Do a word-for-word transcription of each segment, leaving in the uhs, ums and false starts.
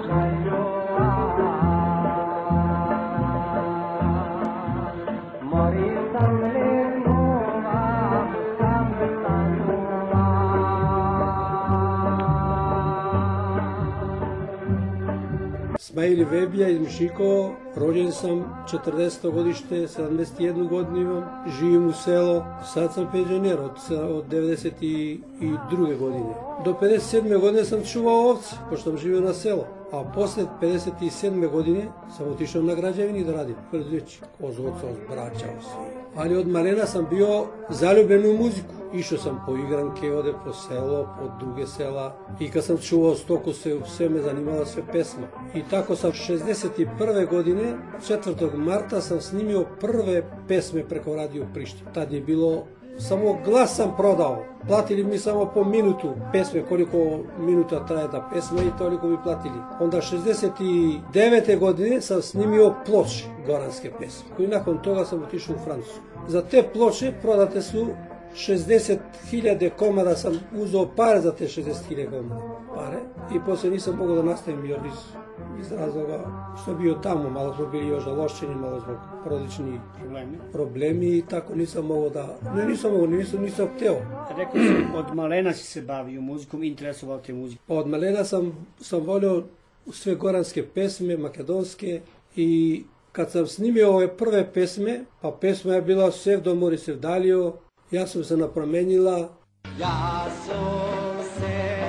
Smajli Vebija iz Mišikovo, rođen sam četrdeseto godište, sedamdeset jednu godinu imam, živim u selo, sad sam penzioner od devedeset druge godine. Do pedeset sedme godine sam čuvao ovce, pošto sam živio na selo, a posle pedeset sedme godine sam otišao na građevini da radim, preduzeći, kozovca, braćao svi. Ali od malena sam bio zaljubljen u muziku. Išao sam po igranke, ode po selo, po druge sela. I kad sam čuvao stoku, sve me zanimala sve pesma. I tako sam šezdeset prve godine, četvrtog marta, sam snimio prve pesme preko Radio Priština. Tad je bilo, samo glas sam prodao. Platili mi samo po minutu pesme, koliko minuta traje ta pesma i toliko mi platili. Onda šezdeset devete godine sam snimio ploče goranske pesme. I nakon toga sam otišao u Francusku. Za te ploče prodate su šezdeset hiljada komada, sam uzeo pare za te šezdeset hiljada komada pare i posle nisam mogao da nastavim jer iz, iz razloga što bio tamo, malo smo bili još žalošćeni, malo zbog porodični problemi. problemi i tako nisam mogao da, ne nisam mogao, nisam, nisam hteo. Rekao si, od malena si se bavio muzikom, interesovao te muziku? Od malena sam, sam volio sve goranske pesme, makedonske i kad sam snimio ove prve pesme, pa pesma je bila Sevdo Mori Sevdalio, ja sam se napromenila. Ja sam se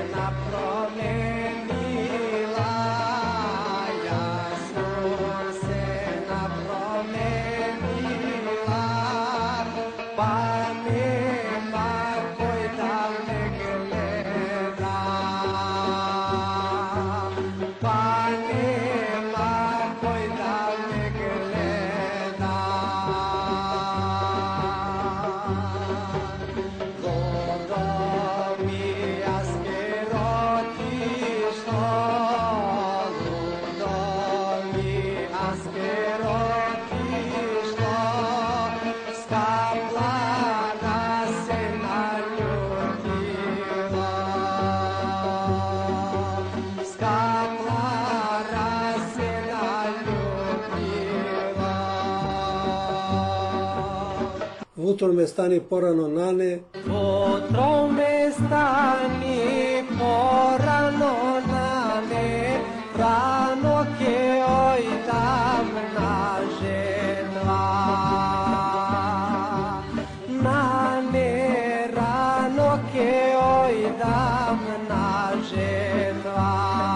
napromenila, ja sam se napromenila, pa nema koji da me gleda, pa nema koji da me gleda. Utro me stani porano nane. Utro me stani porano nane, rano che oj dam na žedva. Nane, rano che oj dam na žedva.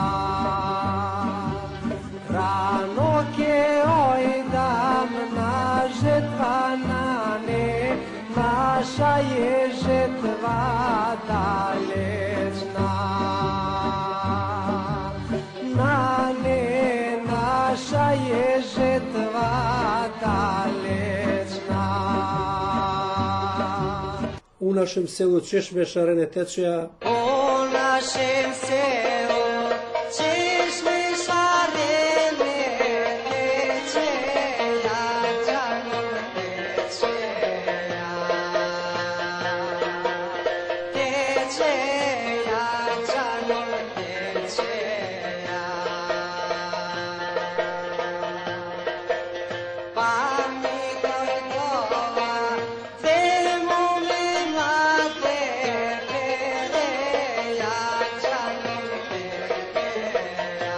Rano che oj dam na žedva, nane, naša je žetva dalečna. Nane, naša je žetva dalečna. U našem selu češme šarene tečeja. U našem selu češme šarene tečeja, džanu tečeja. Tečeja, džanu tečeja. Pa mi gojgova, demo me mlade pereja, džanu pereja.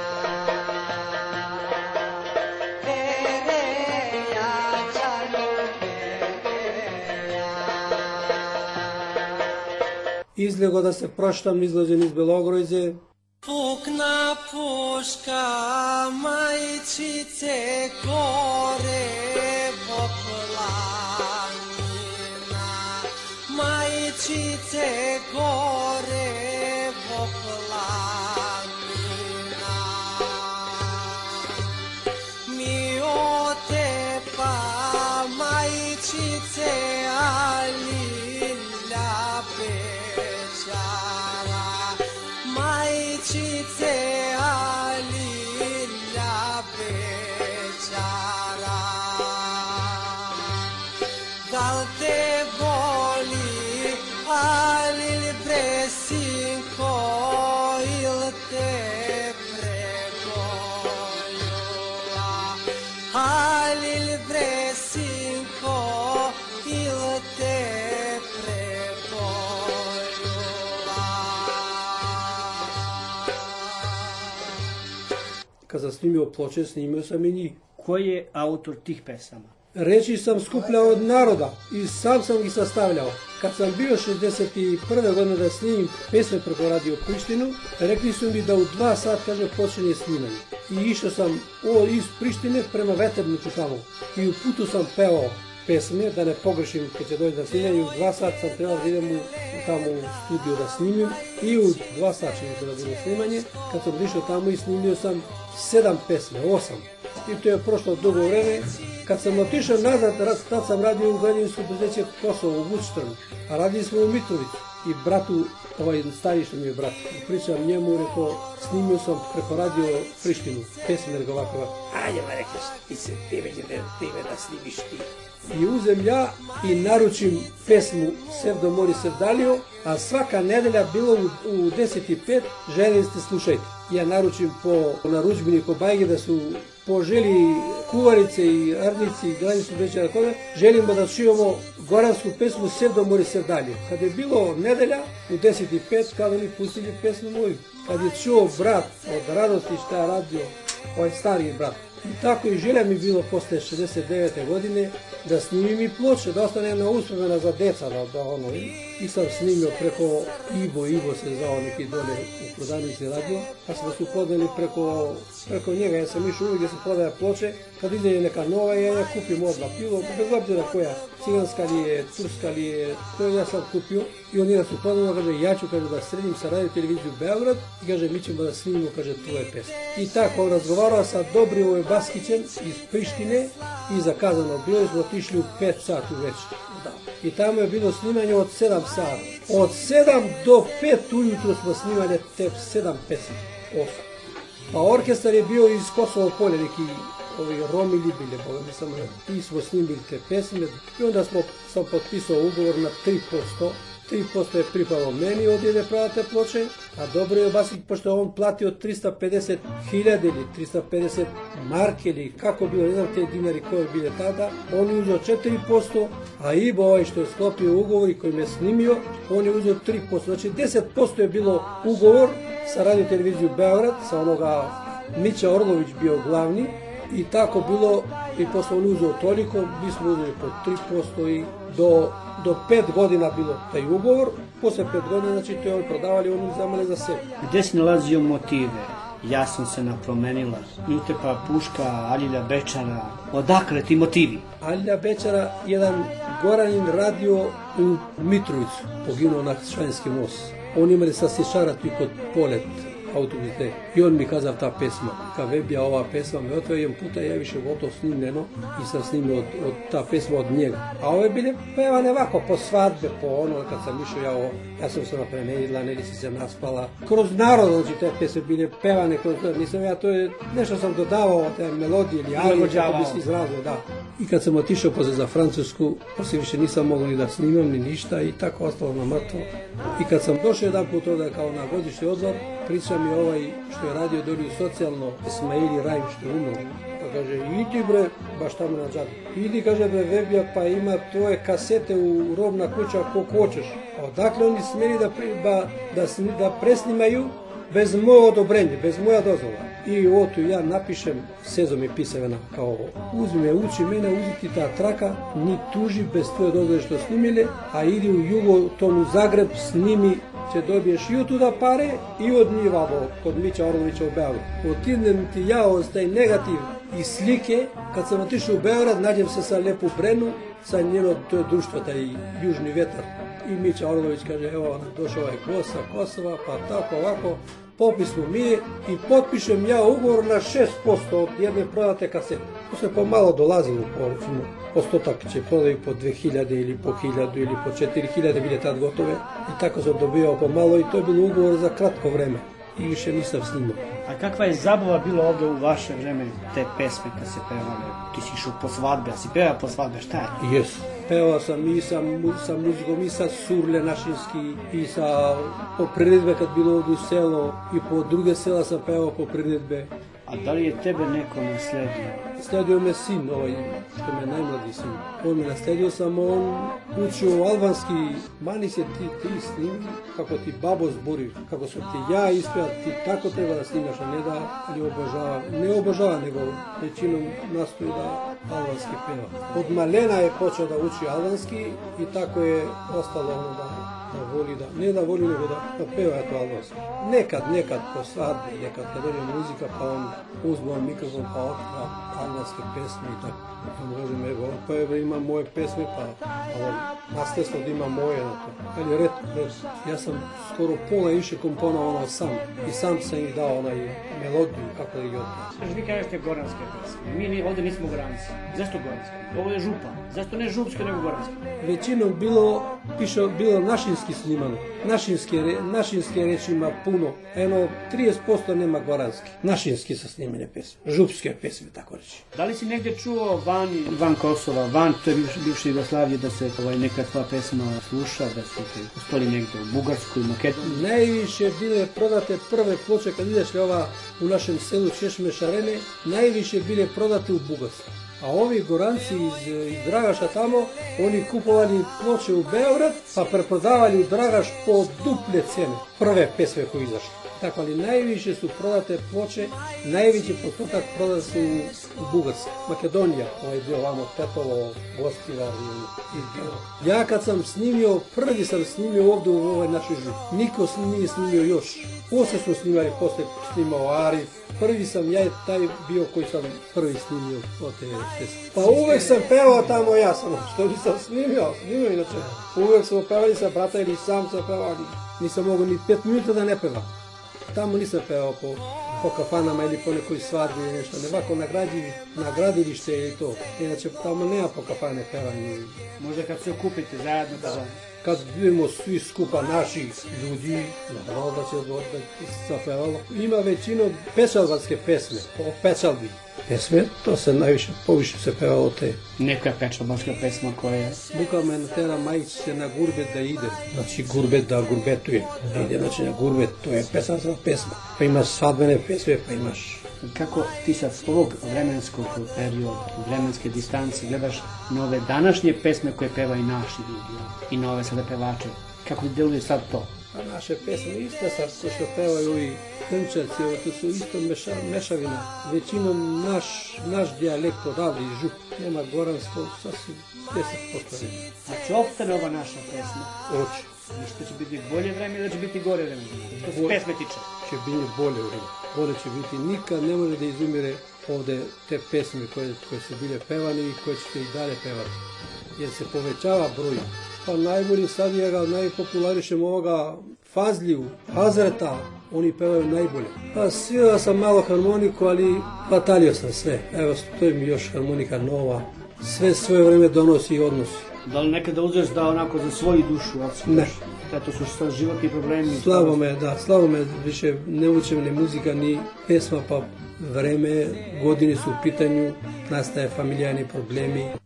Pereja, džanu pereja. Izlego da se proštam izlađen iz Belogrojze. Pukna puška, majčice gore po planina. Majčice gore po planina. Mi otepa majčice, ali pečara. Majčice, ali pečara. Da li te boli, ali presi kad sam snimio ploče, snimio sam i njih. Ko je autor tih pesama? Reči sam skupljao od naroda i sam sam ih sastavljao. Kad sam bio šezdeset prve godine da snimim pesme preko Radio Prištinu, rekli su mi da u dva sat, kaže, počinje snimanje. I išao sam o, iz Prištine prema Veterniku tamo. I u putu sam pevao pesme, da ne pogrešim kad će doći na snimanje. U dva sat sam trebao da idem u, tamo u studio da snimim. I u dva sat će da bilo snimanje. Kad sam išao tamo i snimio sam sedam pesme, osam. I to je prošlo dugo vreme. Kad sam otišao nazad, tad sam radio u građevinsko preduzeće Kosovo u Vučtrnu, a radili smo u Mitrovicu. I bratu, ovaj stari što mi je brat, pričam njemu, rekao, snimio sam preko Radio Prištinu, pesme nego ovako ovako. Ajde, ma rekao, ti se tebe će tebe da snimiš ti. I uzem ja i naručim pesmu Sevdo Mori Sevdalio, a svaka nedelja bilo u, u deset i pet želim ste slušajte. Ja naručim po narudžbini Kobajge da su poželi kuvarice i arnici i granicu večera toga, želimo da čujemo goransku pesmu Sevdo Mori Sevdalio. Kad je bilo nedelja u deset i pet, kada mi pustili pesmu moju. Kad je čuo brat od radosti šta je radio, ovaj stariji brat. I tako i želja mi bilo posle šezdeset devete godine da snimim i ploče, da ostane jedna uspomena za deca, da, da ono, i sam snimio preko Ibo, Ibo se zvao neki dole u prodavnici radio, pa smo se upoznali preko, preko njega, ja sam išao uvijek gdje se prodaja ploče, kad ide neka nova, ja, ja kupim odmah pivo, bez obzira koja, ciganska li je, turska li je, to ja sam kupio, i on je se upoznao, kaže, ja ću, kaže, da sredim sa Radio Televiziju Beograd, i kaže, mi ćemo da snimimo, kaže, tvoje pesme. I tako on razgovarao sa Dobrivoje Baskićem iz Prištine i zakazano bilo, smo otišli u pet sati večer. Da. I tamo je bilo snimanje od sedam sati. Od sedam do pet ujutro smo snimali te sedam pesme. Osam. Pa orkestar je bio iz Kosovo polja, neki ovi Romi Libile, boga mi sam i smo snimili te pesme. I onda smo, sam potpisao ugovor na tri posto. tri posto je pripalo meni od jedne prodate ploče, a dobro je Basić, pošto je on platio trista pedeset hiljada ili trista pedeset marke ili kako bilo, ne znam te dinari koje bile tada, on je uzeo četiri posto, a Ibo, ovaj što je sklopio ugovor i koji me snimio, on je uzeo tri posto, znači deset posto je bilo ugovor sa Radio Televiziju Beograd, sa onoga Mića Orlović bio glavni, i tako bilo, i posle on uzeo toliko, mi smo uzeli po tri posto i do, do pet godina bilo taj ugovor, posle pet godina, znači to je on prodavali, on uzamali za sebe. Gde si nalazio motive? Ja sam se napromenila, Jutepa Puška, Alilja Bečara, odakle ti motivi? Alilja Bečara, jedan Goranin radio u Mitrovicu, poginuo na Švanjski most. On imali sa Sišaratu i kod Polet, autobusite. I on mi kazao ta pesma, ka Vebija, ova pesma me otveo jedan puta, ja više gotovo snimljeno i sam snimio od, od, ta pesma od njega. A ove bile pevane ovako, po svadbe, po ono, kad sam išao ja ovo, ja sam se napremenila, ne li si se naspala. Kroz narod, znači te pesme bile pevane, kroz, nisam ja, to je, nešto sam dodavao, te melodije ili ali, kako bi se izrazio, da. I kad sam otišao posle za Francusku, poslije više nisam mogao ni da snimam, ni ništa i tako ostalo na mrtvo. I kad sam došao jedan put ovdje kao na godišnji odmor, priča mi ovaj što je radio dolje u socijalno, Ismaili Rajm što je umro. Pa kaže, idi bre, baš tamo na džadu. Idi, kaže, bre, Vebija, pa ima tvoje kasete u robna kuća ako hoćeš. A odakle oni smeli da, ba, da, da presnimaju bez moje odobrenje, bez moja dozvola. I oto ja napišem, Sezo mi pisavena kao ovo. Uzmi me, uči mene, uzeti ta traka, ni tuži bez tvoje dozvole što snimile, a idi u Jugo, tom u Zagreb, snimi, će dobiješ i od tuda pare i od njivavo kod Mića Orlovića u Beograd. Otidnem ti ja od taj negativ i slike, kad sam otišao u Beograd, nađem se sa Lepu Brenu, sa njeno, to je društvo, taj južni vetar. I Mića Orlović kaže, evo, došao ovaj gost sa Kosova, pa tako, ovako, popismo mi i potpišem ja ugovor na šest posto od jedne prodate kasete. To se pomalo dolazilo, po, recimo, postotak će prodaju po dve hiljade ili po hiljadu ili po četiri hiljade, bile tad gotove. I tako sam dobijao pomalo i to je bilo ugovor za kratko vreme. I više nisam snimao. A kakva je zabava bila ovdje u vaše vreme, te pesme kad se pevale? Ti si išao po svadbe, a si peva po svadbe, šta je? Jes. Pevao sam i sa, sa muzikom, i sa Surle Našinski, i sa po priredbe kad bilo ovdje u selo, i po druge sela sam pevao po priredbe. A A da li je tebe neko nasledio? Nasledio me sin, ovaj, što me najmlađi sin. On me nasledio sam, on učio albanski, mani se ti, ti snimi, kako ti babo zbori, kako sam ti ja ispeo, ti tako treba da snimaš, a ne da ali obožava, ne obožava, nego većinom nastoji da albanski peva. Od malena je počeo da uči albanski i tako je ostalo ono da da voli da, ne da voli, nego da, da peva to albanski. Nekad, nekad po svadbi, nekad kad dođe muzika, pa on uzme on mikrofon, pa otvara albanske pesme i tako. On kaže me, on pa evo ima moje pesme, pa on nastesno da ima moje na to. Ali red, red, ja sam skoro pola više komponao ono sam i sam sam ih dao onaj melodiju, kako da ih otvara. Znači, vi kažete goranske pesme, mi ovdje nismo goranci. Zašto goranske? Ovo je župa. Zašto ne župske, nego goranske? Većinom bilo, piše, bilo našinski snimano. Našinske, našinske reči ima puno. Eno, trideset posto nema goranski. Našinski su snimene pesme. Župske pesme, tako reći. Da li si negdje čuo van, van Kosova, van to je bivše Jugoslavije, da se ovaj, neka tvoja pesma sluša, da se ustoli negdje u Bugarskoj, Makedoniji? Najviše bile prodate prve ploče, kad ideš ova u našem selu Češme Šarene, najviše bile prodate u Bugarskoj. A ovi goranci iz, iz Dragaša tamo, oni kupovali ploče u Beograd, pa preprodavali u Dragaš po duple cene. Prve pesme koje izašle. Tako, ali najviše su prodate ploče, najveći postotak prodate su u Bugarskoj. Makedonija, ovaj dio ovamo, Tetovo, Gostivar i, i ja kad sam snimio, prvi sam snimio ovdje u ovoj našoj župi. Niko nije snimio još. Posle smo snimali, posle snimao Arif. Prvi sam ja taj bio koji sam prvi snimio od te pesme. Pa uvek sam pevao tamo ja sam, što nisam snimio, snimio inače. Uvek smo pevali sa brata ili sam sam pevao, nisam mogao ni pet minuta da ne pevam. Tamo nisam pevao po, po kafanama ili po nekoj svadbi ili nešto, ne ovako na gradilište ili to. Inače tamo nema po kafane pevanje. Možda kad se okupite zajedno da... Kad vidimo svi skupa naših ljudi, naravno da će da zapevalo. Ima većinu pečalvarske pesme, o pečalbi. Pesme, to se najviše, poviše se pevalo te. Neka pečalbarska pesma koja je... Buka me natera majić se na gurbet da ide. Znači gurbet da gurbetuje. Da ide, znači na gurbet, to je pečalska pesma. Pa imaš svadbene pesme, pa imaš... Kako ti sad ovog vremenskog perioda, vremenske distance gledaš nove današnje pesme koje pevaju naši ljudi i nove sada pevače? Kako ti deluje sad to? A naše pesme isto sad, ko što pevaju ovi Krnčevci, ovo to su isto meša, mešavina. Većinom naš, naš dijalekt odavde iz žup. Nema goransko, sasvim deset posto. Znači, opstane ova naša pesma? Oće. I što će biti bolje vreme ili će biti gore vreme? Što se pesme tiče? Će biti bolje vreme. Bolje će biti. Nikad ne može da izumire ovde te pesme koje, koje su bile pevane i koje će se i dalje pevati. Jer se povećava broj. Pa najbolji sad je ga, najpopularišem ovoga Fazliju, Hazreta, oni pevaju najbolje. Pa svirao sam malo harmoniku, ali batalio sam sve. Evo, stoji mi još harmonika nova. Sve svoje vreme donosi i odnosi. Da li nekada uzeš da onako za svoju dušu odsviš? Ne. To su sad životni problemi. Slabo me, da, slabo me, više ne učem ni muzika, ni pesma, pa vreme, godine su u pitanju, nastaje familijarni problemi.